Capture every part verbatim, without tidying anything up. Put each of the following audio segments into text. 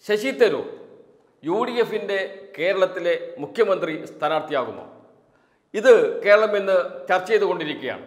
Sasi Tharoor U D എഫിൻ്റെ കേരളത്തിലെ മുഖ്യമന്ത്രി സ്ഥാനാർത്ഥിയാകുന്നു. ഇത് കേരളം ഇന്ന് ചർച്ച ചെയ്തുകൊണ്ടിരിക്കുകയാണ്.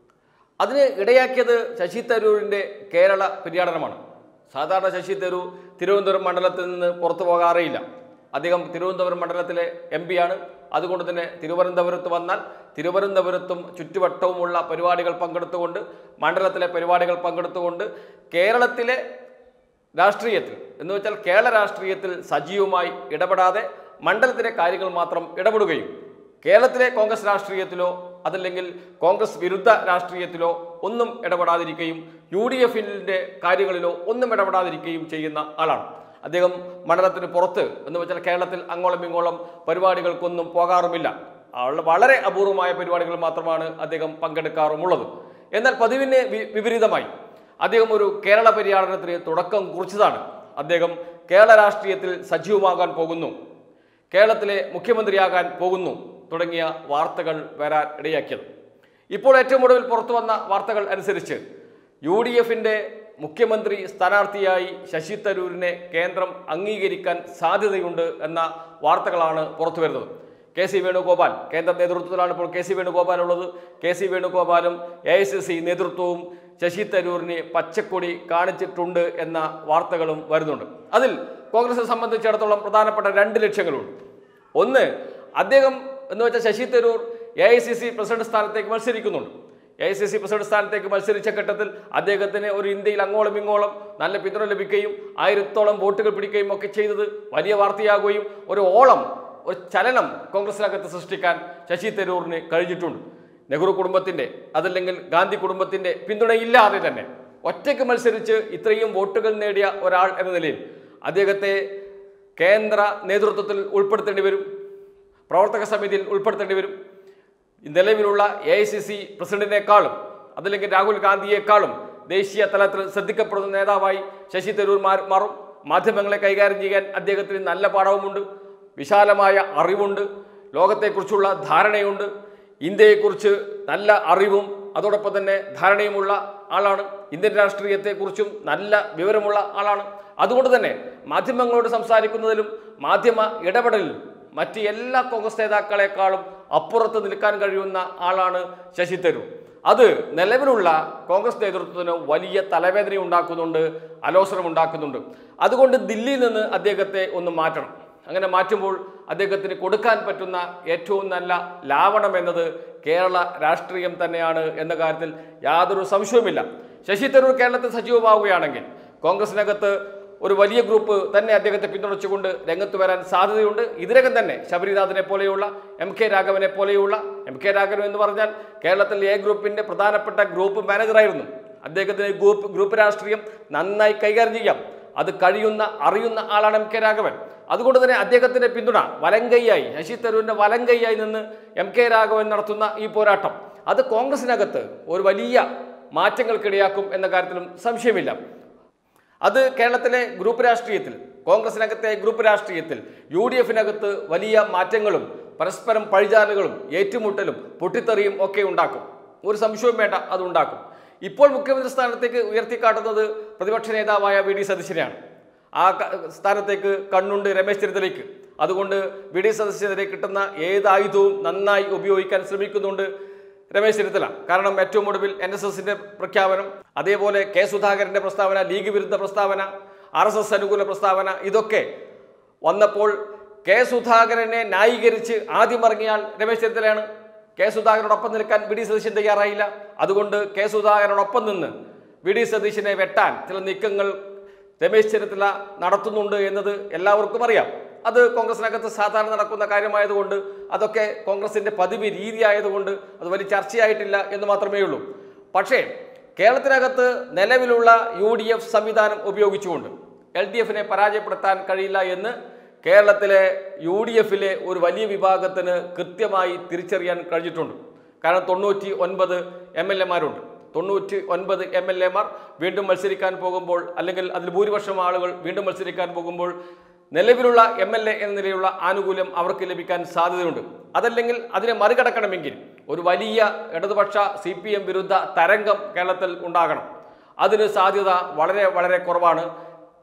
അതിന് ഇടയാക്കിയത് ശശി തരൂരിൻ്റെ കേരള പര്യടനമാണ്. സാധാരണ ശശി തരൂർ തിരുവനന്തപുരം മണ്ഡലത്തിൽ നിന്ന് പുറത്തു പോകാറേയില്ല. അദ്ദേഹം തിരുവനന്തപുരം മണ്ഡലത്തിലെ എം പിയാണ്. അതുകൊണ്ട് തന്നെ തിരുവനന്തപുരത്ത് വന്നാൽ തിരുവനന്തപുരത്തും ചുറ്റുവട്ടവുമുള്ള പരിപാടികൾ പങ്കെടുത്തുകൊണ്ട് മണ്ഡലത്തിലെ പരിപാടികൾ പങ്കെടുത്തുകൊണ്ട് കേരളത്തിലെ രാഷ്ട്രീയത്തിൽ എന്ന് വെച്ചാൽ കേരള രാഷ്ട്രീയത്തിൽ സജീവമായി ഇടപെടാതെ മണ്ഡലത്തിലെ കാര്യങ്ങൾ മാത്രം ഇടപെടുകയും കേരളത്തിലെ കോൺഗ്രസ് രാഷ്ട്രീയത്തിലോ അതല്ലെങ്കിൽ കോൺഗ്രസ് വിരുദ്ധ രാഷ്ട്രീയത്തിലോ ഒന്നും ഇടപെടാതിരിക്കുകയും യു ഡി എഫിൻ്റെ കാര്യങ്ങളിലോ ഒന്നും ഇടപെടാതിരിക്കുകയും ചെയ്യുന്ന ആളാണ്. അദ്ദേഹം മണ്ഡലത്തിന് പുറത്ത് എന്ന് വെച്ചാൽ കേരളത്തിൽ അങ്ങോളം ഇങ്ങോളം പരിപാടികൾക്കൊന്നും പോകാറുമില്ല. വളരെ അപൂർവമായ പരിപാടികൾ മാത്രമാണ് അദ്ദേഹം പങ്കെടുക്കാറുമുള്ളത്. എന്നാൽ പതിവിന് വിപരീതമായി അദ്ദേഹം ഒരു കേരള പര്യടനത്തിന് തുടക്കം കുറിച്ചതാണ്. അദ്ദേഹം കേരള രാഷ്ട്രീയത്തിൽ സജീവമാകാൻ പോകുന്നു, കേരളത്തിലെ മുഖ്യമന്ത്രിയാകാൻ പോകുന്നു തുടങ്ങിയ വാർത്തകൾ വരാൻ ഇടയാക്കിയത്. ഇപ്പോൾ ഏറ്റവും ഒടുവിൽ പുറത്തു വന്ന വാർത്തകൾ അനുസരിച്ച് യു ഡി എഫിൻ്റെ മുഖ്യമന്ത്രി സ്ഥാനാർത്ഥിയായി ശശി തരൂരിനെ കേന്ദ്രം അംഗീകരിക്കാൻ സാധ്യതയുണ്ട് എന്ന വാർത്തകളാണ് പുറത്തു വരുന്നത്. കെ സി വേണുഗോപാൽ കേന്ദ്ര നേതൃത്വത്തിലാണ് ഇപ്പോൾ കെ സി വേണുഗോപാൽ ഉള്ളത്. കെ സി വേണുഗോപാലും എ ഐ സി സി നേതൃത്വവും ശശി തരൂരിനെ പച്ചക്കൊടി കാണിച്ചിട്ടുണ്ട് എന്ന വാർത്തകളും വരുന്നുണ്ട്. അതിൽ കോൺഗ്രസിനെ സംബന്ധിച്ചിടത്തോളം പ്രധാനപ്പെട്ട രണ്ട് ലക്ഷ്യങ്ങളുണ്ട്. ഒന്ന്, അദ്ദേഹം എന്ന് വെച്ചാൽ Shashi Tharoor A I C C president സ്ഥാനത്തേക്ക് മത്സരിക്കുന്നുണ്ട്. A I C C president സ്ഥാനത്തേക്ക് മത്സരിച്ച ഘട്ടത്തിൽ അദ്ദേഹത്തിന് ഒരു ഇന്ത്യയിൽ അങ്ങോളം ഇങ്ങോളം നല്ല പിന്തുണ ലഭിക്കുകയും ആയിരത്തോളം വോട്ടുകൾ പിടിക്കുകയും ഒക്കെ ചെയ്തത് വലിയ വാർത്തയാകുകയും ഒരു ഓളം ഒരു ചലനം കോൺഗ്രസിനകത്ത് സൃഷ്ടിക്കാൻ ശശി തരൂറിന് കഴിഞ്ഞിട്ടുണ്ട്. നെഹ്റു കുടുംബത്തിൻ്റെ അതല്ലെങ്കിൽ ഗാന്ധി കുടുംബത്തിൻ്റെ പിന്തുണയില്ലാതെ തന്നെ ഒറ്റയ്ക്ക് മത്സരിച്ച് ഇത്രയും വോട്ടുകൾ നേടിയ ഒരാൾ എന്ന നിലയിൽ അദ്ദേഹത്തെ കേന്ദ്ര നേതൃത്വത്തിൽ ഉൾപ്പെടുത്തേണ്ടി വരും, പ്രവർത്തക സമിതിയിൽ ഉൾപ്പെടുത്തേണ്ടി വരും. നിലവിലുള്ള എ ഐ സി സി പ്രസിഡന്റിനേക്കാളും അതല്ലെങ്കിൽ രാഹുൽ ഗാന്ധിയേക്കാളും ദേശീയ തലത്തിൽ ശ്രദ്ധിക്കപ്പെടുന്ന നേതാവായി ശശി തരൂർ മാറും. മാധ്യമങ്ങളെ കൈകാര്യം ചെയ്യാൻ അദ്ദേഹത്തിന് നല്ല പാഠവുമുണ്ട്, വിശാലമായ അറിവുണ്ട്, ലോകത്തെക്കുറിച്ചുള്ള ധാരണയുണ്ട്, ഇന്ത്യയെക്കുറിച്ച് നല്ല അറിവും അതോടൊപ്പം തന്നെ ധാരണയുമുള്ള ആളാണ്. ഇന്ത്യൻ രാഷ്ട്രീയത്തെക്കുറിച്ചും നല്ല വിവരമുള്ള ആളാണ്. അതുകൊണ്ട് തന്നെ മാധ്യമങ്ങളോട് സംസാരിക്കുന്നതിലും മാധ്യമ ഇടപെടലിലും മറ്റ് എല്ലാ കോൺഗ്രസ് നേതാക്കളെക്കാളും അപ്പുറത്ത് നിൽക്കാൻ കഴിയുന്ന ആളാണ് ശശി തരൂർ. അത് നിലവിലുള്ള കോൺഗ്രസ് നേതൃത്വത്തിന് വലിയ തലവേദന ഉണ്ടാക്കുന്നുണ്ട്, അലോസരം ഉണ്ടാക്കുന്നുണ്ട്. അതുകൊണ്ട് ദില്ലിയിൽ നിന്ന് അദ്ദേഹത്തെ ഒന്ന് മാറ്റണം. അങ്ങനെ മാറ്റുമ്പോൾ അദ്ദേഹത്തിന് കൊടുക്കാൻ പറ്റുന്ന ഏറ്റവും നല്ല ലാവണം എന്നത് കേരള രാഷ്ട്രീയം തന്നെയാണ് എന്ന കാര്യത്തിൽ യാതൊരു സംശയവുമില്ല. ശശി തരൂർ കേരളത്തിൽ സജീവമാവുകയാണെങ്കിൽ കോൺഗ്രസിനകത്ത് ഒരു വലിയ ഗ്രൂപ്പ് തന്നെ അദ്ദേഹത്തെ പിന്തുണച്ചുകൊണ്ട് രംഗത്ത് വരാൻ സാധ്യതയുണ്ട്. ഇതിനകം തന്നെ ശബരിനാഥിനെ പോലെയുള്ള എം കെ രാഘവനെ പോലെയുള്ള എം കെ രാഘവൻ എന്ന് പറഞ്ഞാൽ കേരളത്തിൽ എ ഗ്രൂപ്പിൻ്റെ പ്രധാനപ്പെട്ട ഗ്രൂപ്പ് മാനേജറായിരുന്നു. അദ്ദേഹത്തിന് ഗ്രൂപ്പ് ഗ്രൂപ്പ് രാഷ്ട്രീയം നന്നായി കൈകാര്യം ചെയ്യാം. അത് കഴിയുന്ന അറിയുന്ന ആളാണ് എം കെ രാഘവൻ. അതുകൊണ്ട് തന്നെ അദ്ദേഹത്തിൻ്റെ പിന്തുണ വലങ്കൈയായി ശശി തരൂരിൻ്റെ വലങ്കൈയായി നിന്ന് എം കെ രാഘവൻ നടത്തുന്ന ഈ പോരാട്ടം അത് കോൺഗ്രസിനകത്ത് ഒരു വലിയ മാറ്റങ്ങൾക്കിടയാക്കും എന്ന കാര്യത്തിലും സംശയമില്ല. അത് കേരളത്തിലെ ഗ്രൂപ്പ് രാഷ്ട്രീയത്തിൽ കോൺഗ്രസിനകത്തെ ഗ്രൂപ്പ് രാഷ്ട്രീയത്തിൽ യു ഡി എഫിനകത്ത് വലിയ മാറ്റങ്ങളും പരസ്പരം പഴിചാലുകളും ഏറ്റുമുട്ടലും പൊട്ടിത്തെറിയും ഒക്കെ ഉണ്ടാക്കും. ഒരു സംശയവും വേണ്ട, അത് ഉണ്ടാക്കും. ഇപ്പോൾ മുഖ്യമന്ത്രി സ്ഥാനത്തേക്ക് ഉയർത്തിക്കാട്ടുന്നത് പ്രതിപക്ഷ നേതാവായ വി ഡി സതീശനെയാണ്. ആ സ്ഥാനത്തേക്ക് കണ്ണുണ്ട് രമേശ് ചെന്നിത്തലയ്ക്ക്. അതുകൊണ്ട് വി ഡി സതീശനെതിരെ കിട്ടുന്ന ഏത് ആയുധവും നന്നായി ഉപയോഗിക്കാൻ ശ്രമിക്കുന്നുണ്ട് രമേശ് ചെന്നിത്തല. കാരണം ഏറ്റവും ഒടുവിൽ എൻ എസ് എസിൻ്റെ പ്രഖ്യാപനം, അതേപോലെ കെ സുധാകരൻ്റെ പ്രസ്താവന, ലീഗ് വിരുദ്ധ പ്രസ്താവന, ആർ എസ് എസ് അനുകൂല പ്രസ്താവന, ഇതൊക്കെ വന്നപ്പോൾ കെ സുധാകരനെ ന്യായീകരിച്ച് ആദ്യം ഇറങ്ങിയാൽ രമേശ് ചെന്നിത്തലയാണ്. കെ സുധാകരനോടൊപ്പം നിൽക്കാൻ വി ഡി സതീശൻ തയ്യാറായില്ല. അതുകൊണ്ട് കെ സുധാകരനോടൊപ്പം നിന്ന് വി ഡി സതീശനെ വെട്ടാൻ ചില നീക്കങ്ങൾ രമേശ് ചെന്നിത്തല നടത്തുന്നുണ്ട് എന്നത് എല്ലാവർക്കും അറിയാം. അത് കോൺഗ്രസിനകത്ത് സാധാരണ നടക്കുന്ന കാര്യമായതുകൊണ്ട് അതൊക്കെ കോൺഗ്രസിൻ്റെ പതിവ് രീതിയായതുകൊണ്ട് അത് വലിയ ചർച്ചയായിട്ടില്ല എന്ന് മാത്രമേ ഉള്ളൂ. പക്ഷേ കേരളത്തിനകത്ത് നിലവിലുള്ള യു ഡി എഫ് സംവിധാനം ഉപയോഗിച്ചുകൊണ്ട് എൽ ഡി എഫിനെ പരാജയപ്പെടുത്താൻ കഴിയില്ല എന്ന് കേരളത്തിലെ യു ഡി എഫിലെ ഒരു വലിയ വിഭാഗത്തിന് കൃത്യമായി തിരിച്ചറിയാൻ കഴിഞ്ഞിട്ടുണ്ട്. കാരണം തൊണ്ണൂറ്റി ഒൻപത് എം എൽ എമാരുണ്ട്. തൊണ്ണൂറ്റി ഒൻപത് എം എൽ എമാർ വീണ്ടും മത്സരിക്കാൻ പോകുമ്പോൾ അല്ലെങ്കിൽ അതിൽ ഭൂരിപക്ഷം ആളുകൾ വീണ്ടും മത്സരിക്കാൻ പോകുമ്പോൾ നിലവിലുള്ള എം എൽ എ എന്ന നിലയിലുള്ള ആനുകൂല്യം അവർക്ക് ലഭിക്കാൻ സാധ്യതയുണ്ട്. അതല്ലെങ്കിൽ അതിനെ മറികടക്കണമെങ്കിൽ ഒരു വലിയ ഇടതുപക്ഷ സി പി എം വിരുദ്ധ തരംഗം കേരളത്തിൽ ഉണ്ടാകണം. അതിന് സാധ്യത വളരെ വളരെ കുറവാണ്.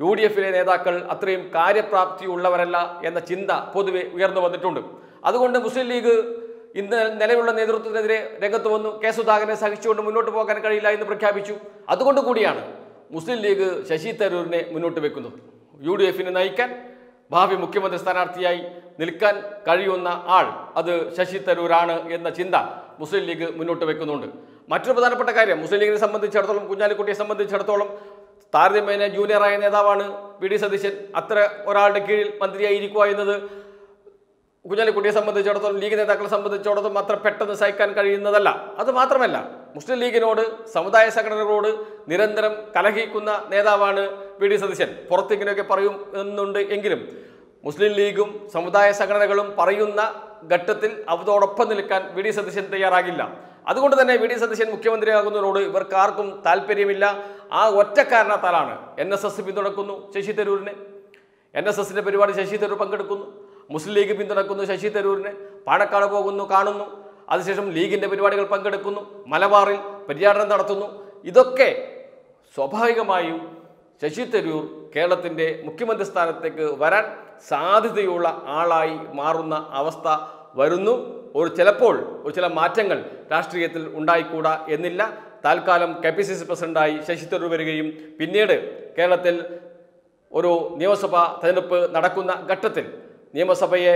യു ഡി എഫിലെ നേതാക്കൾ അത്രയും കാര്യപ്രാപ്തിയുള്ളവരല്ല എന്ന ചിന്ത പൊതുവെ ഉയർന്നു വന്നിട്ടുണ്ട്. അതുകൊണ്ട് മുസ്ലിം ലീഗ് ഇന്ന് നിലവിലുള്ള നേതൃത്വത്തിനെതിരെ രംഗത്ത് വന്നു. കെ സുധാകരനെ സഹിച്ചുകൊണ്ട് മുന്നോട്ട് പോകാൻ കഴിയില്ല എന്ന് പ്രഖ്യാപിച്ചു. അതുകൊണ്ട് കൂടിയാണ് മുസ്ലിം ലീഗ് ശശി തരൂരിനെ മുന്നോട്ട് വെക്കുന്നത്. യു ഡി എഫിനെ നയിക്കാൻ ഭാവി മുഖ്യമന്ത്രി സ്ഥാനാർത്ഥിയായി നിൽക്കാൻ കഴിയുന്ന ആൾ അത് ശശി തരൂരാണ് എന്ന ചിന്ത മുസ്ലിം ലീഗ് മുന്നോട്ട് വെക്കുന്നുണ്ട്. മറ്റൊരു പ്രധാനപ്പെട്ട കാര്യം, മുസ്ലിം ലീഗിനെ സംബന്ധിച്ചിടത്തോളം, കുഞ്ഞാലിക്കുട്ടിയെ സംബന്ധിച്ചിടത്തോളം താരതമ്യേന ജൂനിയറായ നേതാവാണ് വി ഡി സതീശൻ. അത്ര ഒരാളുടെ കീഴിൽ മന്ത്രിയായിരിക്കുക എന്നത് കുഞ്ഞാലിക്കുട്ടിയെ സംബന്ധിച്ചിടത്തോളം, ലീഗ് നേതാക്കളെ സംബന്ധിച്ചിടത്തോളം അത്ര പെട്ടെന്ന് സഹിക്കാൻ കഴിയുന്നതല്ല. അത് മാത്രമല്ല, മുസ്ലിം ലീഗിനോട്, സമുദായ സംഘടനകളോട് നിരന്തരം കലഹിക്കുന്ന നേതാവാണ് വി ഡി സതീശൻ. പുറത്തിങ്ങനെയൊക്കെ പറയും എന്നുണ്ട് എങ്കിലും മുസ്ലിം ലീഗും സമുദായ സംഘടനകളും പറയുന്ന ഘട്ടത്തിൽ അവരോടൊപ്പം നിൽക്കാൻ വി ഡി സതീശൻ തയ്യാറാകില്ല. അതുകൊണ്ട് തന്നെ വി ഡി സതീശൻ മുഖ്യമന്ത്രിയാകുന്നതിനോട് ഇവർക്ക് ആർക്കും താല്പര്യമില്ല. ആ ഒറ്റ കാരണത്താലാണ് എൻ എസ് എസ് പിന്തുണക്കുന്നു ശശി തരൂരിനെ. എൻ എസ് എസിന്റെ പരിപാടി ശശി തരൂർ പങ്കെടുക്കുന്നു. മുസ്ലിം ലീഗ് പിന്തുണക്കുന്നു ശശി തരൂരിനെ. പാണക്കാട് പോകുന്നു, കാണുന്നു. അതിനുശേഷം ലീഗിന്റെ പരിപാടികൾ പങ്കെടുക്കുന്നു, മലബാറിൽ പര്യടനം നടത്തുന്നു. ഇതൊക്കെ സ്വാഭാവികമായും ശശി തരൂർ കേരളത്തിൻ്റെ മുഖ്യമന്ത്രി സ്ഥാനത്തേക്ക് വരാൻ സാധ്യതയുള്ള ആളായി മാറുന്ന അവസ്ഥ വരുന്നു. ഒരു ചിലപ്പോൾ ഒരു ചില മാറ്റങ്ങൾ രാഷ്ട്രീയത്തിൽ ഉണ്ടായിക്കൂടാ എന്നില്ല. തൽക്കാലം കെ പി സി സി പ്രസിഡന്റായി ശശി തരൂർ വരികയും പിന്നീട് കേരളത്തിൽ ഒരു നിയമസഭാ തെരഞ്ഞെടുപ്പ് നടക്കുന്ന ഘട്ടത്തിൽ നിയമസഭയെ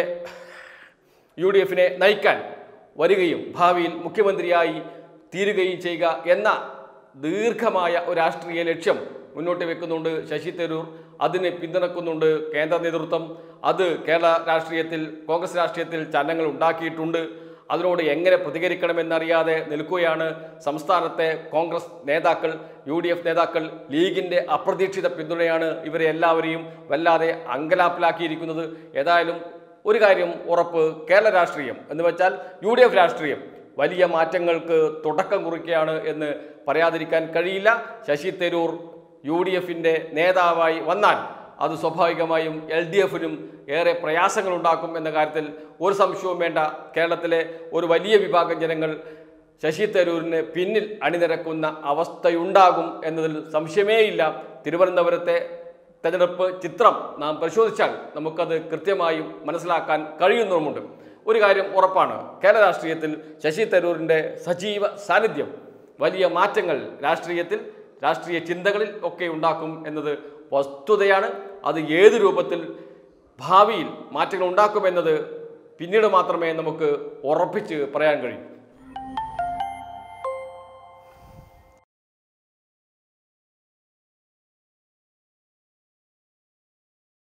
യു ഡി എഫിനെ നയിക്കാൻ വരികയും ഭാവിയിൽ മുഖ്യമന്ത്രിയായി തീരുകയും ചെയ്യുക എന്ന ദീർഘമായ ഒരു രാഷ്ട്രീയ ലക്ഷ്യം മുന്നോട്ട് വെക്കുന്നുണ്ട് ശശി തരൂർ. അതിനെ പിന്തുണക്കുന്നുണ്ട് കേന്ദ്ര നേതൃത്വം. അത് കേരള രാഷ്ട്രീയത്തിൽ, കോൺഗ്രസ് രാഷ്ട്രീയത്തിൽ ചലനങ്ങൾ ഉണ്ടാക്കിയിട്ടുണ്ട്. അതിനോട് എങ്ങനെ പ്രതികരിക്കണമെന്നറിയാതെ നിൽക്കുകയാണ് സംസ്ഥാനത്തെ കോൺഗ്രസ് നേതാക്കൾ, യു ഡി എഫ് നേതാക്കൾ. ലീഗിൻ്റെ അപ്രതീക്ഷിത പിന്തുണയാണ് ഇവരെ എല്ലാവരെയും വല്ലാതെ അങ്കലാപ്പിലാക്കിയിരിക്കുന്നത്. ഏതായാലും ഒരു കാര്യം ഉറപ്പ്, കേരള രാഷ്ട്രീയം എന്ന് വെച്ചാൽ യു ഡി എഫ് രാഷ്ട്രീയം വലിയ മാറ്റങ്ങൾക്ക് തുടക്കം കുറിക്കുകയാണ് എന്ന് പറയാതിരിക്കാൻ കഴിയില്ല. ശശി തരൂർ യു ഡി എഫിൻ്റെ നേതാവായി വന്നാൽ അത് സ്വാഭാവികമായും എൽ ഡി എഫിനും ഏറെ പ്രയാസങ്ങൾ ഉണ്ടാക്കും എന്ന കാര്യത്തിൽ ഒരു സംശയവും വേണ്ട. കേരളത്തിലെ ഒരു വലിയ വിഭാഗം ജനങ്ങൾ ശശി തരൂരിന് പിന്നിൽ അണിനിരക്കുന്ന അവസ്ഥയുണ്ടാകും എന്നതിൽ സംശയമേയില്ല. തിരുവനന്തപുരത്തെ തെരഞ്ഞെടുപ്പ് ചിത്രം നാം പരിശോധിച്ചാൽ നമുക്കത് കൃത്യമായും മനസ്സിലാക്കാൻ കഴിയുന്നുമുണ്ട്. ഒരു കാര്യം ഉറപ്പാണ്, കേരള രാഷ്ട്രീയത്തിൽ ശശി തരൂരിൻ്റെ സജീവ സാന്നിധ്യം വലിയ മാറ്റങ്ങൾ രാഷ്ട്രീയത്തിൽ, രാഷ്ട്രീയ ചിന്തകളിൽ ഒക്കെ ഉണ്ടാക്കും എന്നത് വസ്തുതയാണ്. അത് ഏത് രൂപത്തിൽ ഭാവിയിൽ മാറ്റങ്ങൾ ഉണ്ടാക്കുമെന്നത് പിന്നീട് മാത്രമേ നമുക്ക് ഉറപ്പിച്ച് പറയാൻ കഴിയൂ.